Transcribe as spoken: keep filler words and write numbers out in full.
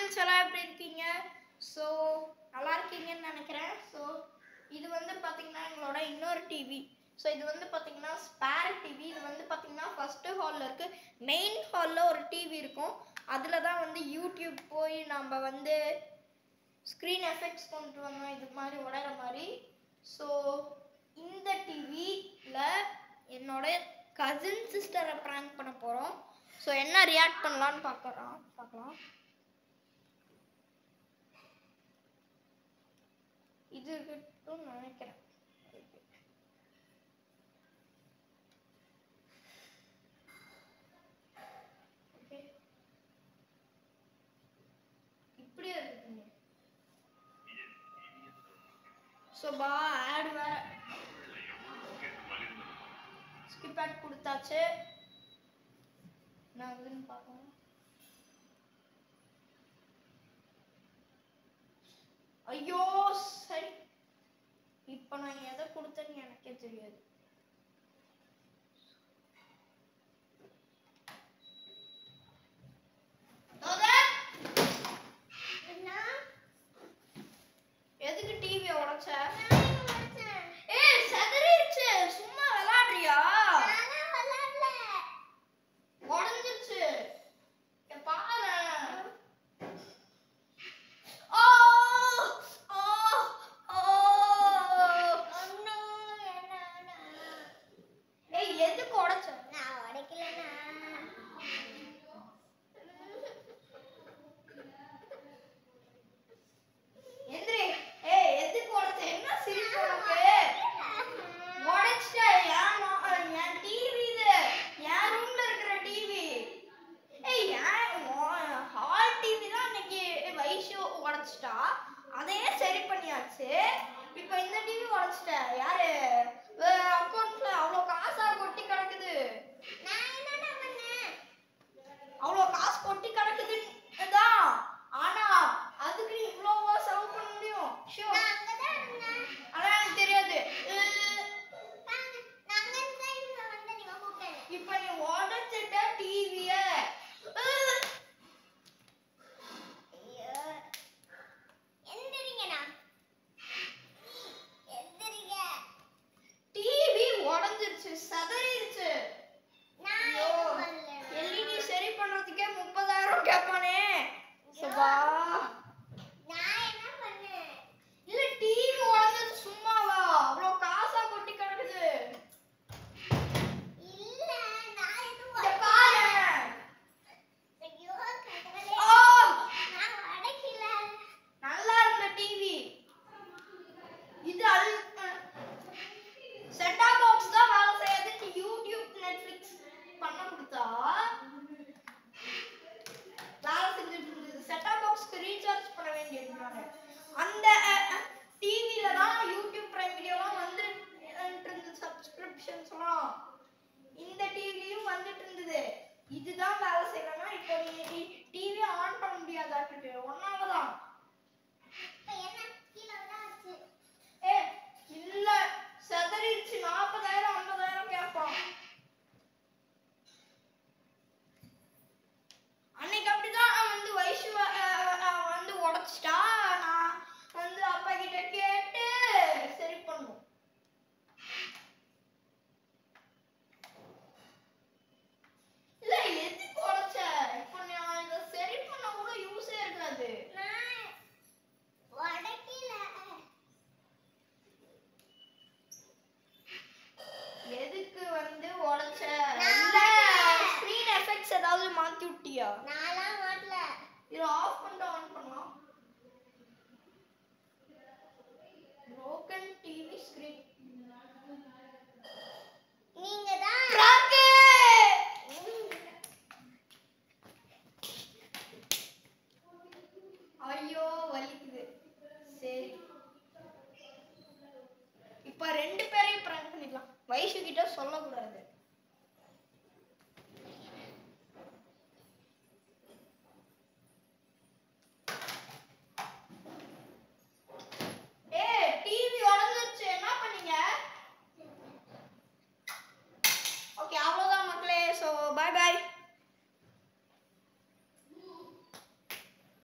Friends எல்லாம் எப்படி இருக்கீங்க? ஸோ நல்லா இருக்கீங்கன்னு நினைக்கிறேன். ஸோ இது வந்து பார்த்தீங்கன்னா எங்களோட இன்னொரு டிவி. ஸோ இது வந்து பார்த்தீங்கன்னா ஸ்பேர் டிவி. இது வந்து பார்த்தீங்கன்னா ஃபஸ்ட்டு ஹாலில் இருக்குது. மெயின் ஹாலில் ஒரு டிவி இருக்கும். அதில் தான் வந்து யூடியூப் போய் நம்ம வந்து ஸ்க்ரீன் எஃபெக்ட்ஸ் கொண்டு வந்தோம், இது மாதிரி உடையிற மாதிரி. ஸோ இந்த டிவியில் என்னோட கசின் சிஸ்டரை ப்ராங்க் பண்ண போகிறோம். ஸோ என்ன ரியாக்ட் பண்ணலான்னு பார்க்குறோம் பார்க்கலாம். இது இருக்கட்டும் நினைக்கிறேன். இப்படியே இருக்குங்க. ஸோ பா ஆட் வேற ஸ்கிப் ஆட் கொடுத்தாச்சு. நான் இதுன்னு பார்க்கலாம். ஐயோ சரி, இப்போ நான் எதை கொடுத்தேன்னு எனக்கே தெரியாது. எதுக்கு டிவியை உடைச்ச? ஏய் சதறிடுச்சு, சும்மா விளையாடுறியா? உடைஞ்சிருச்சு பாரு. எதுக்கு உடைச்ச? நான் உடைக்கலனா. எந்திரி. ஏய் எதுக்கு உடைச்ச? என்ன சிரிப்பு உனக்கு? உடைச்சிட்ட. ஏன் என் டிவி இது, என் ரூம்ல இருக்கிற டிவி. ஏய் ஹால் டிவி தான் இன்னைக்கு வைஷு உடைச்சிட்டா, அதையே சரி பண்ணியாச்சு. இப்போ இந்த டிவி உடைச்சிட்ட. யாரு அக்கௌண்ட்ல அவ்வளோ காசா கொட்டி கிடக்குது? நான் என்னடா பண்ணேன்? அவ்வளோ காசு கொட்டி கிடக்குது தான், ஆனா அதுக்கு நீ இவ்வளோவா செலவு பண்ண முடியும்? ஷோ நான் அங்க தான் இருந்தேன். அதான் எனக்கு தெரியாது. நான் அங்க தான் இருந்தேன், வந்து நீ கூப்பிட்டேன். இப்போ நீ உடைச்சிட்ட டிவியை. சதறிடுச்சு. எல்இடி சரி பண்றதுக்கே முப்பதாயிரம் கேட்பானே. சுபா நான் என்ன பண்ணேன்? இல்ல டிவி உடைஞ்சது சும்மாவா? அவ்வளோ காசா கொட்டி கிடக்குது. இல்ல நான் எதுவும் பாரு. ஐயோ கடவுளே, நான் உடைக்கல. நல்லா இருந்த டிவி இது. அல் செட் டாப் பாக்ஸ் தான் வேலை செய்யாது. யூடியூப் நெட்ஃபிளிக்ஸ் பண்ண கொடுத்தா வேலை செஞ்சுட்டு இருந்தது. செட் டாப் பாக்ஸ்க்கு ரீசார்ஜ் பண்ண வேண்டியது. அந்த டிவில தான் யூடியூப் பிரைம் வீடியோலாம் வந்துட்டு இருந்தது, சப்ஸ்கிரிப்ஷன்ஸ்லாம். இந்த டிவிலையும் வந்துட்டு இருந்தது. இதுதான் வேலை செய்யலன்னா இப்போ நீ டிவி ஆன் பண்ண முடியாதாட்டு. ஒன்னாலதான். ஏ இல்ல சதறிடுச்சு. நாற்பதாயிரம் ஐம்பதாயிரம் கேட்பான். அன்னைக்கு அப்படிதான் வந்து வைஷு வந்து உடைச்சிட்டா. நான் வந்து அப்பா கிட்ட கேட்டு சரி பண்ணுவோம். இல்ல எதுக்கு உடைச்ச? இப்போ நான் இதை சரி பண்ண கூட யூஸே இருக்காது. எதுக்கு வந்து உடைச்ச? இல்ல ஸ்கிரீன் எஃபெக்ட்ஸ் ஏதாவது மாத்தி விட்டியா? நான்லாம் மாட்டல. இது ஆஃப் பண்ணிட்டு ஆன் பண்ணலாம். broken TV screen. நீங்க தான் ராக்கே. ஐயோ வலிக்குது. சரி இப்ப ரெண்டு பேரையும் பிராங்க் பண்ணிடலாம். வைஷு கிட்ட சொல்லக்கூடாது.